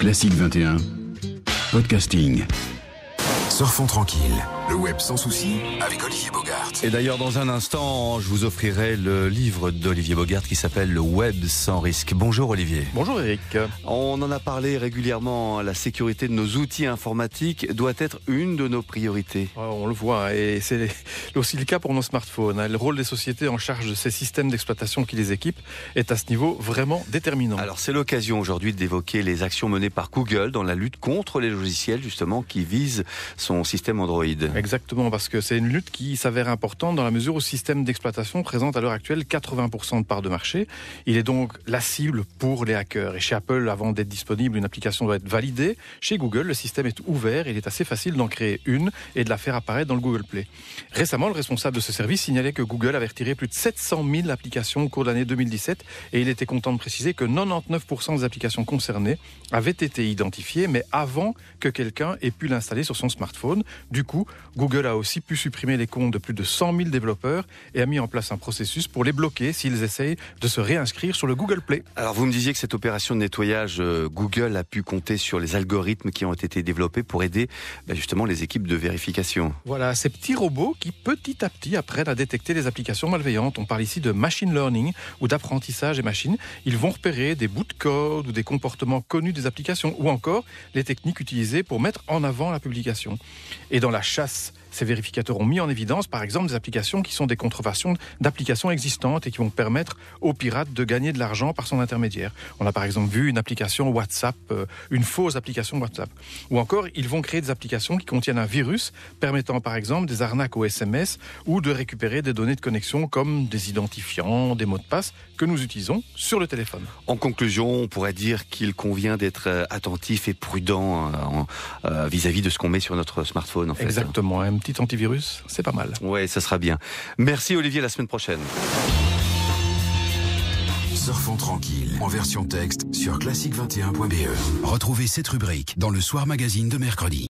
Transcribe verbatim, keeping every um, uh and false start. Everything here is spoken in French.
Classique vingt et un, podcasting. Surfons tranquille, le web sans souci avec Olivier Bogart. Et d'ailleurs, dans un instant, je vous offrirai le livre d'Olivier Bogart qui s'appelle Le web sans risque. Bonjour Olivier. Bonjour Eric. On en a parlé régulièrement, la sécurité de nos outils informatiques doit être une de nos priorités. On le voit, et c'est aussi le cas pour nos smartphones. Le rôle des sociétés en charge de ces systèmes d'exploitation qui les équipent est à ce niveau vraiment déterminant. Alors c'est l'occasion aujourd'hui d'évoquer les actions menées par Google dans la lutte contre les logiciels justement qui visent son système Android. Exactement, parce que c'est une lutte qui s'avère importante dans la mesure où le système d'exploitation présente à l'heure actuelle quatre-vingts pour cent de part de marché. Il est donc la cible pour les hackers. Et chez Apple, avant d'être disponible, une application doit être validée. Chez Google, le système est ouvert. Il est assez facile d'en créer une et de la faire apparaître dans le Google Play. Récemment, le responsable de ce service signalait que Google avait retiré plus de sept cent mille applications au cours de l'année deux mille dix-sept. Et il était content de préciser que quatre-vingt-dix-neuf pour cent des applications concernées avaient été identifiées, mais avant que quelqu'un ait pu l'installer sur son smartphone. Du coup, Google a aussi pu supprimer les comptes de plus de cent mille développeurs et a mis en place un processus pour les bloquer s'ils essayent de se réinscrire sur le Google Play. Alors vous me disiez que cette opération de nettoyage, euh, Google a pu compter sur les algorithmes qui ont été développés pour aider bah, justement les équipes de vérification. Voilà, ces petits robots qui petit à petit apprennent à détecter les applications malveillantes. On parle ici de machine learning ou d'apprentissage des machines. Ils vont repérer des bouts de code ou des comportements connus des applications ou encore les techniques utilisées pour mettre en avant la publication. Et dans la chasse, ces vérificateurs ont mis en évidence, par exemple, des applications qui sont des contrefaçons d'applications existantes et qui vont permettre aux pirates de gagner de l'argent par son intermédiaire. On a par exemple vu une application WhatsApp, euh, une fausse application WhatsApp. Ou encore, ils vont créer des applications qui contiennent un virus permettant par exemple des arnaques au S M S ou de récupérer des données de connexion comme des identifiants, des mots de passe que nous utilisons sur le téléphone. En conclusion, on pourrait dire qu'il convient d'être attentif et prudent euh, en, euh, vis-à-vis de ce qu'on met sur notre smartphone. En fait. Exactement, un petit antivirus, c'est pas mal. Ouais, ça sera bien. Merci Olivier, la semaine prochaine. Surfons tranquille en version texte sur classique vingt et un point b e. Retrouvez cette rubrique dans le Soir Magazine de mercredi.